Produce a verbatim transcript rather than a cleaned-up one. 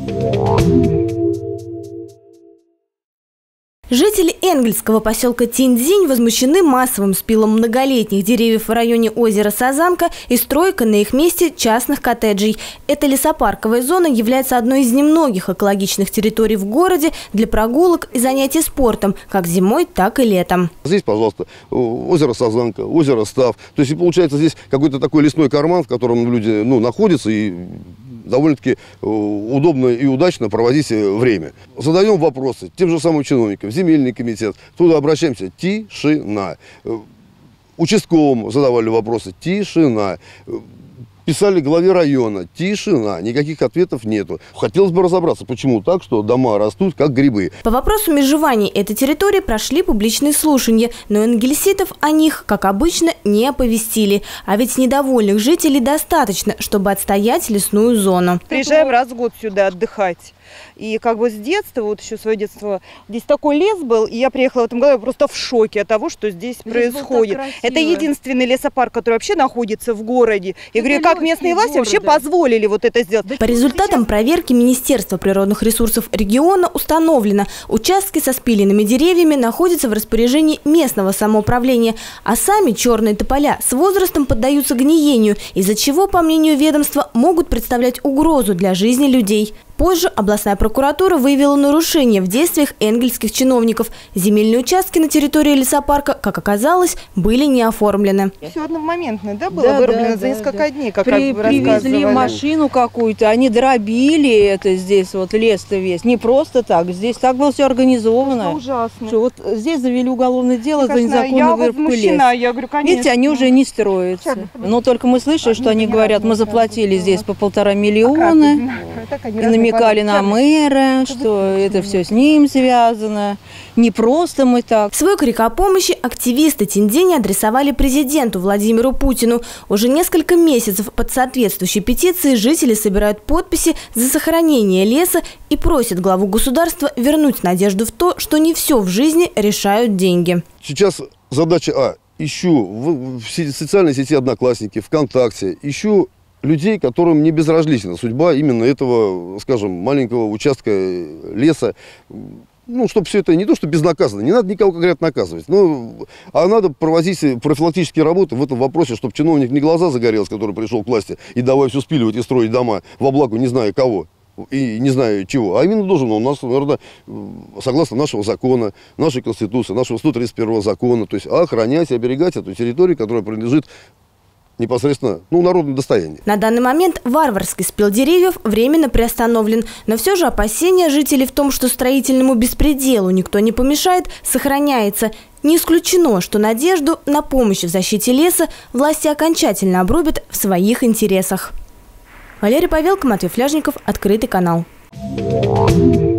Жители энгельского поселка Тиньцзинь возмущены массовым спилом многолетних деревьев в районе озера Сазанка и стройкой на их месте частных коттеджей. Эта лесопарковая зона является одной из немногих экологичных территорий в городе для прогулок и занятий спортом, как зимой, так и летом. Здесь, пожалуйста, озеро Сазанка, озеро Став. То есть, получается, здесь какой-то такой лесной карман, в котором люди ну, находятся и довольно-таки удобно и удачно проводить время. Задаем вопросы тем же самым чиновникам, земельный комитет, туда обращаемся, тишина. Участковому задавали вопросы, тишина. Писали главе района, тишина, никаких ответов нету. Хотелось бы разобраться, почему так, что дома растут как грибы. По вопросу межевания этой территории прошли публичные слушания, но энгельситов о них, как обычно, не оповестили. А ведь недовольных жителей достаточно, чтобы отстоять лесную зону. Приезжаем раз в год сюда отдыхать. И как бы с детства, вот еще свое детство, здесь такой лес был, и я приехала в этом году просто в шоке от того, что здесь, здесь происходит. Это единственный лесопарк, который вообще находится в городе. Я говорю, как местные власти города. вообще позволили вот это сделать? По результатам проверки Министерства природных ресурсов региона установлено, участки со спиленными деревьями находятся в распоряжении местного самоуправления, а сами черные тополя с возрастом поддаются гниению, из-за чего, по мнению ведомства, могут представлять угрозу для жизни людей. Позже областная прокуратура выявила нарушения в действиях энгельских чиновников. Земельные участки на территории лесопарка, как оказалось, были не оформлены. Все одномоментно, да, было да, вырублено да, за да, несколько да. дней, как При, Привезли машину какую-то, они дробили это здесь, вот лес-то весь. Не просто так, здесь так было все организовано. Это ужасно. Что вот здесь завели уголовное дело за незаконную вырубку леса. Я говорю, конечно. Видите, они уже не строятся. Но только мы слышали, что они говорят, мы заплатили здесь по полтора миллиона и намекали на мы. Что это все с ним связано, не просто мы так. Свой крик о помощи активисты Тиньцзиня адресовали президенту Владимиру Путину. Уже несколько месяцев под соответствующей петицией жители собирают подписи за сохранение леса и просят главу государства вернуть надежду в то, что не все в жизни решают деньги. Сейчас задача А. Ищу в, в социальной сети Одноклассники, ВКонтакте, ищу людей, которым не безразлична судьба именно этого, скажем, маленького участка леса. Ну, чтобы все это не то, что безнаказанно, не надо никого, как говорят, наказывать. Но, а надо проводить профилактические работы в этом вопросе, чтобы чиновник не глаза загорелся, который пришел к власти, и давай все спиливать и строить дома во благо не знаю кого. И не знаю чего, а именно должен он у нас, наверное, согласно нашего закона, нашей Конституции, нашего сто тридцать первого закона, то есть охранять и оберегать эту территорию, которая принадлежит непосредственно, ну, народное достояние. На данный момент варварский спил деревьев временно приостановлен, но все же опасения жителей в том, что строительному беспределу никто не помешает, сохраняется. Не исключено, что надежду на помощь в защите леса власти окончательно обрубят в своих интересах. Валерий Павелко, Матвей Фляжников, Открытый канал.